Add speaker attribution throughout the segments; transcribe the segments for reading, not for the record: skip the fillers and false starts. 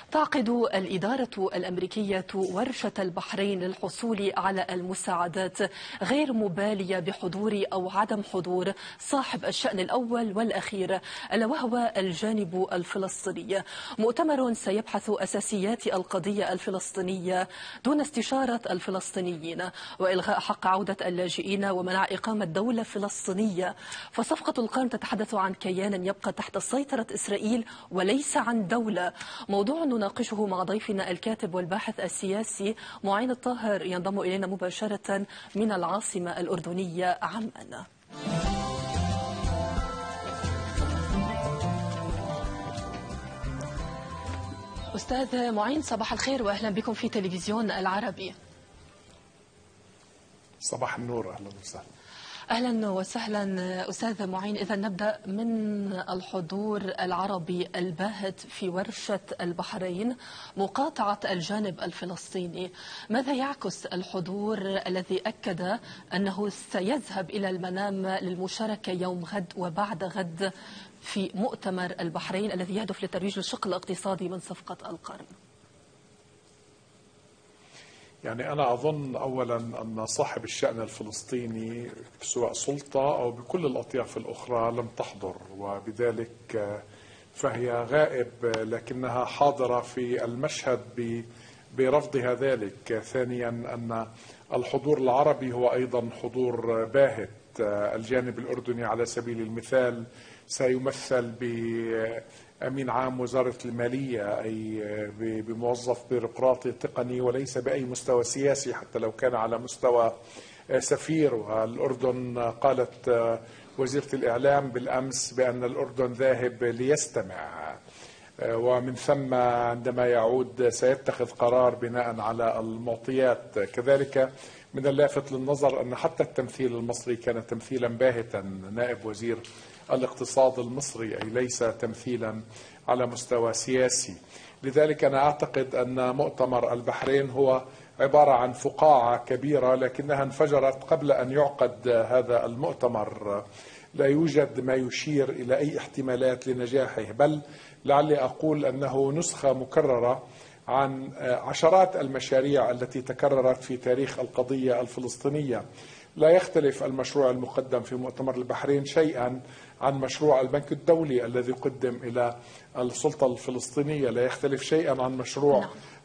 Speaker 1: تعقد الإدارة الأمريكية ورشة البحرين للحصول على المساعدات غير مبالية بحضور أو عدم حضور صاحب الشأن الأول والأخير ألا وهو الجانب الفلسطيني. مؤتمر سيبحث أساسيات القضية الفلسطينية دون استشارة الفلسطينيين وإلغاء حق عودة اللاجئين ومنع إقامة دولة فلسطينية. فصفقة القرن تتحدث عن كيان يبقى تحت سيطرة إسرائيل وليس عن دولة. موضوع نناقشه مع ضيفنا الكاتب والباحث السياسي معين الطاهر ينضم إلينا مباشرة من العاصمة الأردنية عمان. أستاذ معين، صباح الخير وأهلا بكم في تلفزيون العربي.
Speaker 2: صباح النور، أهلا وسهلا.
Speaker 1: أهلا وسهلا أستاذ معين. إذا نبدأ من الحضور العربي الباهت في ورشة البحرين مقاطعة الجانب الفلسطيني، ماذا يعكس الحضور الذي أكد أنه سيذهب إلى المنام للمشاركة يوم غد وبعد غد في مؤتمر البحرين الذي يهدف لترويج الشق الاقتصادي من صفقة القرن؟
Speaker 2: يعني أنا أظن أولا أن صاحب الشأن الفلسطيني سواء سلطة أو بكل الأطياف الأخرى لم تحضر، وبذلك فهي غائب لكنها حاضرة في المشهد برفضها ذلك. ثانيا أن الحضور العربي هو أيضا حضور باهت. الجانب الأردني على سبيل المثال سيمثل بأمين عام وزارة المالية، أي بموظف بيروقراطي تقني وليس بأي مستوى سياسي حتى لو كان على مستوى سفير. والأردن قالت وزيرة الإعلام بالأمس بأن الأردن ذاهب ليستمع، ومن ثم عندما يعود سيتخذ قرار بناء على المعطيات. كذلك من اللافت للنظر أن حتى التمثيل المصري كان تمثيلا باهتا. نائب وزير الاقتصاد المصري، أي ليس تمثيلا على مستوى سياسي. لذلك أنا أعتقد أن مؤتمر البحرين هو عبارة عن فقاعة كبيرة لكنها انفجرت قبل أن يعقد هذا المؤتمر. لا يوجد ما يشير إلى أي احتمالات لنجاحه، بل لعلي أقول أنه نسخة مكررة عن عشرات المشاريع التي تكررت في تاريخ القضية الفلسطينية. لا يختلف المشروع المقدم في مؤتمر البحرين شيئا عن مشروع البنك الدولي الذي قدم إلى السلطة الفلسطينية، لا يختلف شيئا عن مشروع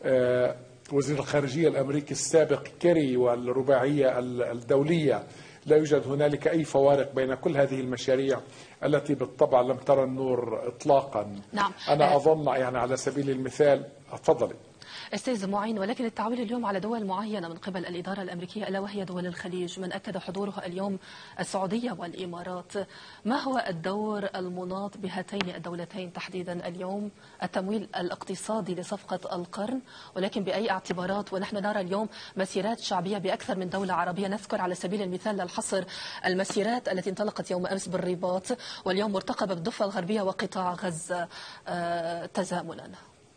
Speaker 2: وزير الخارجية الأمريكي السابق كيري والرباعية الدولية. لا يوجد هنالك أي فوارق بين كل هذه المشاريع التي بالطبع لم ترى النور إطلاقا.
Speaker 1: نعم.
Speaker 2: أنا أظن يعني على سبيل المثال، أتفضلي
Speaker 1: أستاذ معين، ولكن التعويل اليوم على دول معينة من قبل الإدارة الأمريكية ألا وهي دول الخليج، من أكد حضورها اليوم السعودية والإمارات. ما هو الدور المناط بهاتين الدولتين تحديدا اليوم؟ التمويل الاقتصادي لصفقة القرن، ولكن بأي اعتبارات؟ ونحن نرى اليوم مسيرات شعبية بأكثر من دولة عربية. نذكر على سبيل المثال للحصر المسيرات التي انطلقت يوم أمس بالرباط واليوم مرتقبة بالضفة الغربية وقطاع غزة تزامنا.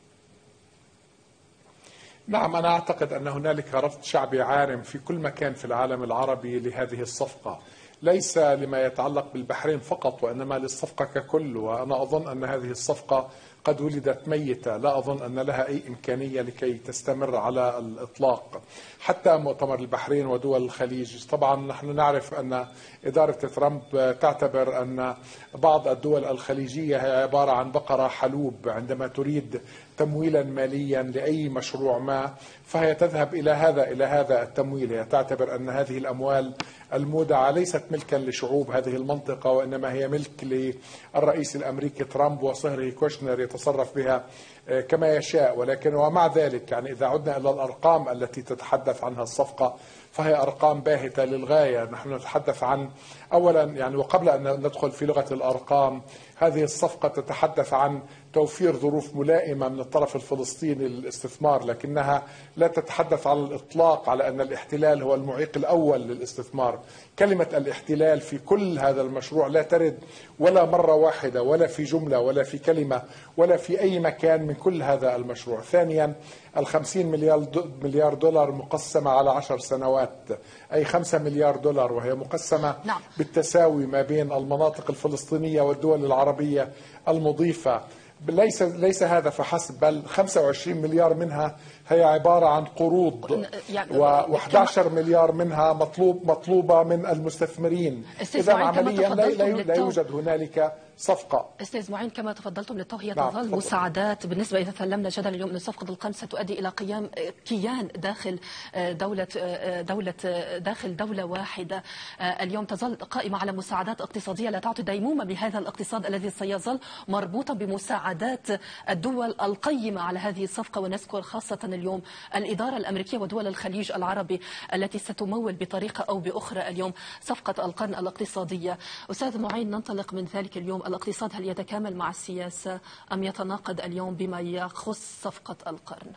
Speaker 2: نعم، أنا أعتقد أن هنالك رفض شعبي عارم في كل مكان في العالم العربي لهذه الصفقة، ليس لما يتعلق بالبحرين فقط وإنما للصفقة ككل. وأنا أظن أن هذه الصفقة قد ولدت ميتة، لا أظن أن لها أي إمكانية لكي تستمر على الإطلاق. حتى مؤتمر البحرين ودول الخليج، طبعا نحن نعرف أن إدارة ترامب تعتبر أن بعض الدول الخليجية هي عبارة عن بقرة حلوب. عندما تريد تمويلا ماليا لأي مشروع ما فهي تذهب إلى هذا التمويل. هي تعتبر أن هذه الأموال المودعة ليست ملكا لشعوب هذه المنطقة، وإنما هي ملك للرئيس الأمريكي ترامب وصهره كوشنر يتصرف بها كما يشاء. ولكن ومع ذلك يعني إذا عدنا إلى الأرقام التي تتحدث عنها الصفقة فهي أرقام باهتة للغاية. نحن نتحدث عن أولا يعني، وقبل أن ندخل في لغة الأرقام، هذه الصفقة تتحدث عن توفير ظروف ملائمة من الطرف الفلسطيني للاستثمار، لكنها لا تتحدث على الإطلاق على أن الاحتلال هو المعيق الأول للاستثمار. كلمة الاحتلال في كل هذا المشروع لا ترد ولا مرة واحدة ولا في جملة ولا في كلمة ولا في أي مكان من كل هذا المشروع. ثانيا، 50 مليار دولار مقسمة على 10 سنوات، أي 5 مليار دولار، وهي مقسمة بالتساوي ما بين المناطق الفلسطينية والدول العربية المضيفة. ليس هذا فحسب، بل 25 مليار منها هي عبارة عن قروض، و11 مليار منها مطلوبة من المستثمرين. إذا عمليا لا يوجد هنالك صفقة.
Speaker 1: أستاذ معين، كما تفضلتم للتو هي تظل مساعدات. بالنسبة إذا سلمنا جدلا اليوم أن صفقة القرن ستؤدي إلى قيام كيان داخل دولة واحدة، اليوم تظل قائمة على مساعدات اقتصادية لا تعطي ديمومة بهذا الاقتصاد الذي سيظل مربوطا بمساعدات الدول القيمة على هذه الصفقة. ونذكر خاصة اليوم الإدارة الأمريكية ودول الخليج العربي التي ستمول بطريقة أو بأخرى اليوم صفقة القرن الاقتصادية. أستاذ معين، ننطلق من ذلك اليوم، الاقتصاد هل يتكامل مع السياسة أم يتناقض اليوم بما يخص صفقة القرن؟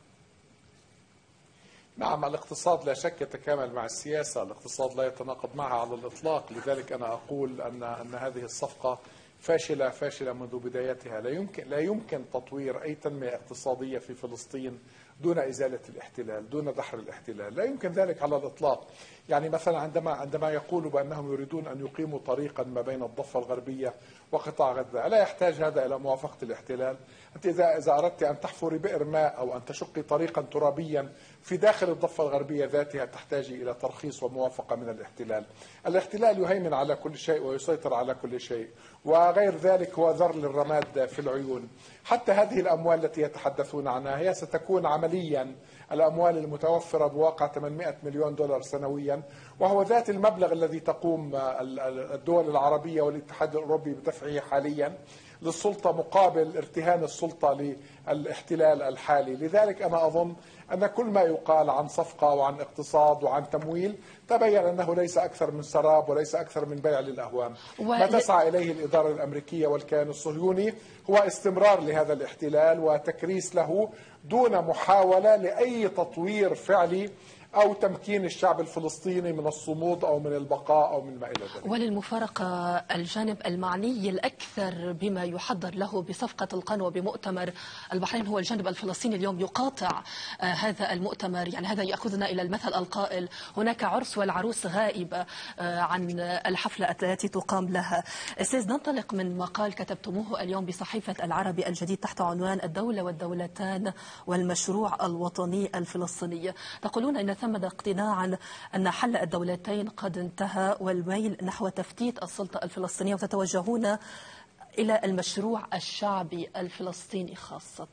Speaker 2: نعم، الاقتصاد لا شك يتكامل مع السياسة، الاقتصاد لا يتناقض معها على الإطلاق. لذلك أنا أقول أن هذه الصفقة فاشلة منذ بدايتها. لا يمكن تطوير أي تنمية اقتصادية في فلسطين دون إزالة الاحتلال، دون دحر الاحتلال، لا يمكن ذلك على الإطلاق. يعني مثلا عندما يقولوا بأنهم يريدون أن يقيموا طريقا ما بين الضفة الغربية وقطاع غزة، ألا يحتاج هذا إلى موافقة الاحتلال؟ أنت إذا أردت أن تحفري بئر ماء أو أن تشقي طريقا ترابيا في داخل الضفة الغربية ذاتها تحتاجي إلى ترخيص وموافقة من الاحتلال. الاحتلال يهيمن على كل شيء ويسيطر على كل شيء، وغير ذلك هو ذر للرماد في العيون. حتى هذه الأموال التي يتحدثون عنها هي ستكون عمليا الأموال المتوفرة بواقع 800 مليون دولار سنويا، وهو ذات المبلغ الذي تقوم الدول العربية والاتحاد الأوروبي بدفعه حاليا للسلطة مقابل ارتهان السلطة للاحتلال الحالي. لذلك أنا أظن أن كل ما يقال عن صفقة وعن اقتصاد وعن تمويل تبين أنه ليس أكثر من سراب وليس أكثر من بيع للأهوام. ما تسعى إليه الإدارة الأمريكية والكيان الصهيوني هو استمرار لهذا الاحتلال وتكريس له دون محاولة لأي تطوير فعلي أو تمكين الشعب الفلسطيني من الصمود أو من البقاء أو من ما إلى ذلك.
Speaker 1: وللمفارقة، الجانب المعني الأكثر بما يحضر له بصفقة القرن وبمؤتمر البحرين هو الجانب الفلسطيني. اليوم يقاطع هذا المؤتمر، يعني هذا يأخذنا إلى المثل القائل: هناك عرس والعروس غائبة عن الحفلة التي تقام لها. أستاذ، ننطلق من مقال كتبتموه اليوم بصحيفة العربي الجديد تحت عنوان الدولة والدولتان والمشروع الوطني الفلسطيني. تقولون إن ثمة اقتناعا أن حل الدولتين قد انتهى والميل نحو تفتيت السلطة الفلسطينية، وتتوجهون إلى المشروع الشعبي الفلسطيني خاصة.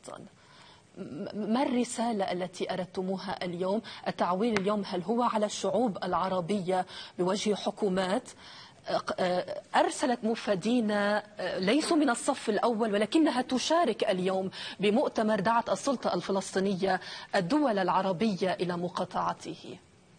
Speaker 1: ما الرسالة التي أردتموها اليوم؟ التعويل اليوم هل هو على الشعوب العربية بوجه حكومات أرسلت مفادين ليسوا من الصف الأول ولكنها تشارك اليوم بمؤتمر دعت السلطة الفلسطينية الدول العربية إلى مقاطعته؟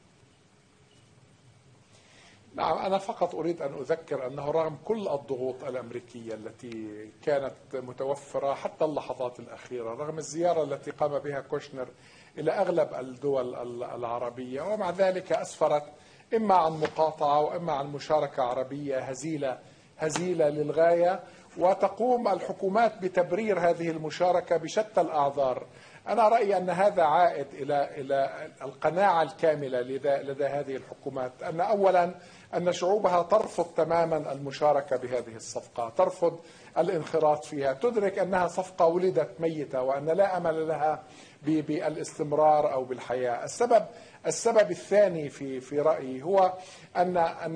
Speaker 2: نعم، أنا فقط أريد أن أذكر أنه رغم كل الضغوط الأمريكية التي كانت متوفرة حتى اللحظات الأخيرة، رغم الزيارة التي قام بها كوشنر إلى أغلب الدول العربية، ومع ذلك أسفرت إما عن مقاطعة وإما عن مشاركة عربية هزيلة للغاية، وتقوم الحكومات بتبرير هذه المشاركة بشتى الأعذار. أنا رأيي أن هذا عائد إلى القناعة الكاملة لدى هذه الحكومات أن أولا أن شعوبها ترفض تماما المشاركة بهذه الصفقة، ترفض الانخراط فيها، تدرك أنها صفقة ولدت ميتة وأن لا أمل لها بالاستمرار أو بالحياة. السبب الثاني في رأيي هو أن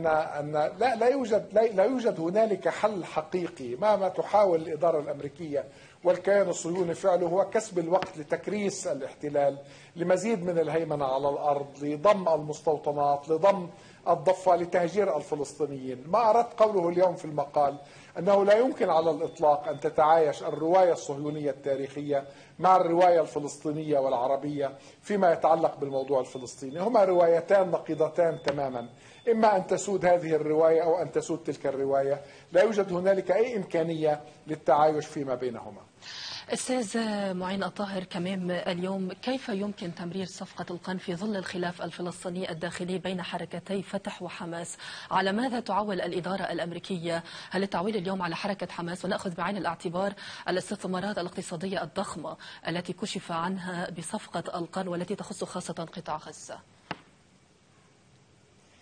Speaker 2: لا يوجد هنالك حل حقيقي. ما تحاول الإدارة الأمريكية والكيان الصهيوني فعله هو كسب الوقت لتكريس الاحتلال، لمزيد من الهيمنة على الأرض، لضم المستوطنات، لضم الضفة، لتهجير الفلسطينيين. ما أردت قوله اليوم في المقال أنه لا يمكن على الإطلاق أن تتعايش الرواية الصهيونية التاريخية مع الرواية الفلسطينية والعربية فيما يتعلق بالموضوع الفلسطيني. هما روايتان نقيضتان تماما، إما أن تسود هذه الرواية أو أن تسود تلك الرواية. لا يوجد هنالك أي إمكانية للتعايش فيما بينهما.
Speaker 1: أستاذ معين الطاهر كمام، اليوم كيف يمكن تمرير صفقة القرن في ظل الخلاف الفلسطيني الداخلي بين حركتي فتح وحماس؟ على ماذا تعول الإدارة الأمريكية؟ هل التعويل اليوم على حركة حماس، ونأخذ بعين الاعتبار الاستثمارات الاقتصادية الضخمة التي كشف عنها بصفقة القرن والتي تخص خاصة قطاع غزة؟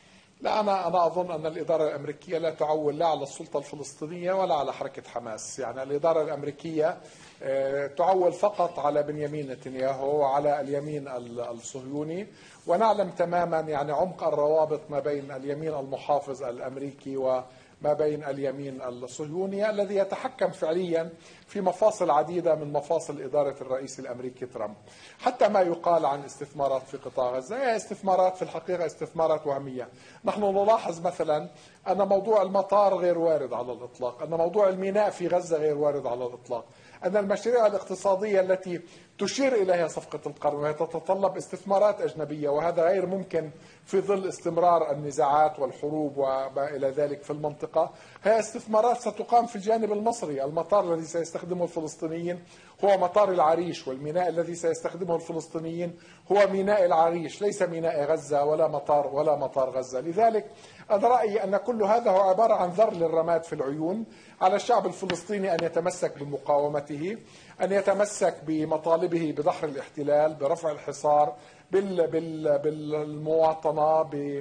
Speaker 2: لا، أنا أظن أن الإدارة الأمريكية لا تعول لا على السلطة الفلسطينية ولا على حركة حماس. يعني الإدارة الأمريكية تعول فقط على بنيامين نتنياهو وعلى اليمين الصهيوني، ونعلم تماما يعني عمق الروابط ما بين اليمين المحافظ الأمريكي وما بين اليمين الصهيوني الذي يتحكم فعليا في مفاصل عديدة من مفاصل إدارة الرئيس الأمريكي ترامب. حتى ما يقال عن استثمارات في قطاع غزة هي استثمارات في الحقيقة استثمارات وهمية. نحن نلاحظ مثلا أن موضوع المطار غير وارد على الإطلاق، أن موضوع الميناء في غزة غير وارد على الإطلاق، أن المشاريع الاقتصادية التي تشير إليها صفقة القرن وهي تتطلب استثمارات أجنبية، وهذا غير ممكن في ظل استمرار النزاعات والحروب وما إلى ذلك في المنطقة، هي استثمارات ستقام في الجانب المصري. المطار الذي سيستخدمه الفلسطينيين هو مطار العريش، والميناء الذي سيستخدمه الفلسطينيين هو ميناء العريش، ليس ميناء غزة ولا مطار غزة. لذلك أنا رأيي أن كل هذا هو عبارة عن ذر للرماد في العيون على الشعب الفلسطيني أن يتمسك بمقاومته، أن يتمسك بمطالبه بدحر الاحتلال، برفع الحصار، بالمواطنة،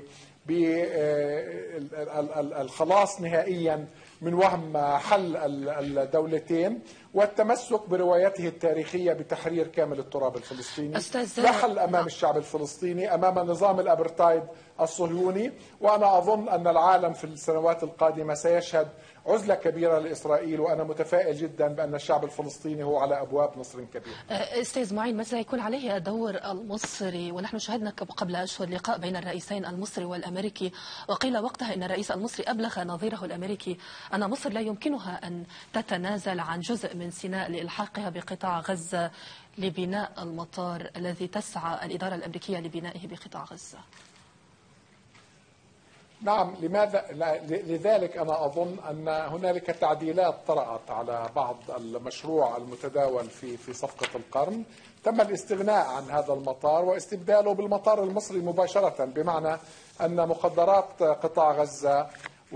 Speaker 2: بالخلاص نهائيا من وهم حل الدولتين، والتمسك بروايته التاريخية بتحرير كامل التراب الفلسطيني. لا حل أمام الشعب الفلسطيني أمام نظام الأبرتايد الصهيوني. وأنا أظن أن العالم في السنوات القادمة سيشهد عزلة كبيرة لإسرائيل، وأنا متفائل جدا بأن الشعب الفلسطيني هو على أبواب نصر كبير.
Speaker 1: أستاذ معين، ماذا يكون عليه دور المصري؟ ونحن شاهدنا قبل أشهر لقاء بين الرئيسين المصري والأمريكي، وقيل وقتها أن الرئيس المصري أبلغ نظيره الأمريكي أن مصر لا يمكنها أن تتنازل عن جزء من سيناء لإلحاقها بقطاع غزة لبناء المطار الذي تسعى الإدارة الأمريكية لبنائه بقطاع غزة.
Speaker 2: نعم، لذلك أنا أظن أن هنالك تعديلات طرأت على بعض المشروع المتداول في صفقة القرن. تم الاستغناء عن هذا المطار واستبداله بالمطار المصري مباشرة، بمعنى أن مخدرات قطاع غزة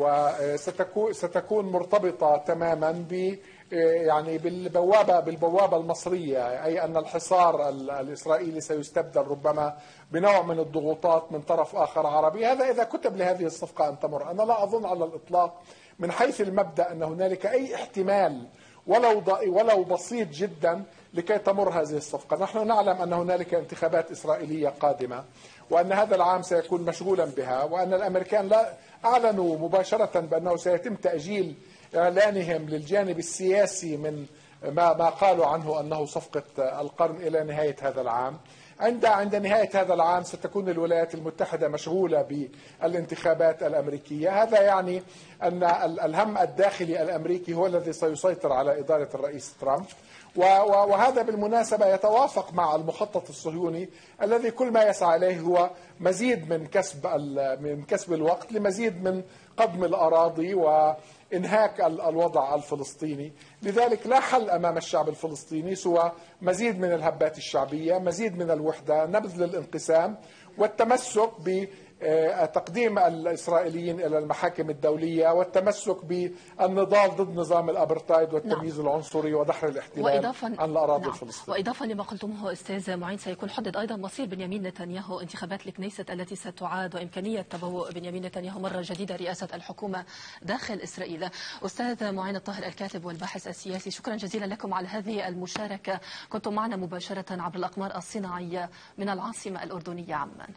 Speaker 2: ستكون مرتبطة تماما يعني بالبوابة المصرية، أي أن الحصار الإسرائيلي سيستبدل ربما بنوع من الضغوطات من طرف آخر عربي. هذا إذا كتب لهذه الصفقة أن تمر. أنا لا أظن على الإطلاق من حيث المبدأ أن هنالك أي احتمال ولو بسيط جدا لكي تمر هذه الصفقة. نحن نعلم أن هنالك انتخابات إسرائيلية قادمة، وأن هذا العام سيكون مشغولا بها، وأن الأمريكان لا أعلنوا مباشرة بأنه سيتم تأجيل إعلانهم للجانب السياسي من ما قالوا عنه أنه صفقة القرن إلى نهاية هذا العام. عند نهاية هذا العام ستكون الولايات المتحدة مشغولة بالانتخابات الأمريكية. هذا يعني أن الهم الداخلي الأمريكي هو الذي سيسيطر على إدارة الرئيس ترامب، وهذا بالمناسبة يتوافق مع المخطط الصهيوني الذي كل ما يسعى إليه هو مزيد من كسب الوقت لمزيد من قضم الأراضي وإنهاك الوضع الفلسطيني. لذلك لا حل أمام الشعب الفلسطيني سوى مزيد من الهبات الشعبية، مزيد من الوحدة، نبذ للانقسام، والتمسك بتقديم الإسرائيليين إلى المحاكم الدولية، والتمسك بالنضال ضد نظام الأبرتايد والتمييز العنصري ودحر الاحتلال عن الأراضي الفلسطينية.
Speaker 1: وإضافة لما قلتموه أستاذ معين، سيكون حدد أيضا مصير بنيامين نتنياهو، انتخابات الكنيست التي ستعاد، وإمكانية تبوء بنيامين نتنياهو مرة جديدة رئاسة الحكومة داخل إسرائيل. أستاذ معين الطاهر، الكاتب والباحث السياسي، شكرا جزيلا لكم على هذه المشاركة. كنتم معنا مباشرة عبر الأقمار الصناعية من العاصمة الأردنية عمان.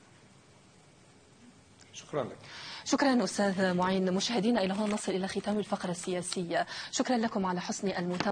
Speaker 2: شكرا لك.
Speaker 1: شكرا أستاذ معين. مشاهدينا، إلى هنا نصل إلى ختام الفقرة السياسية. شكرا لكم على حسن المتابعة.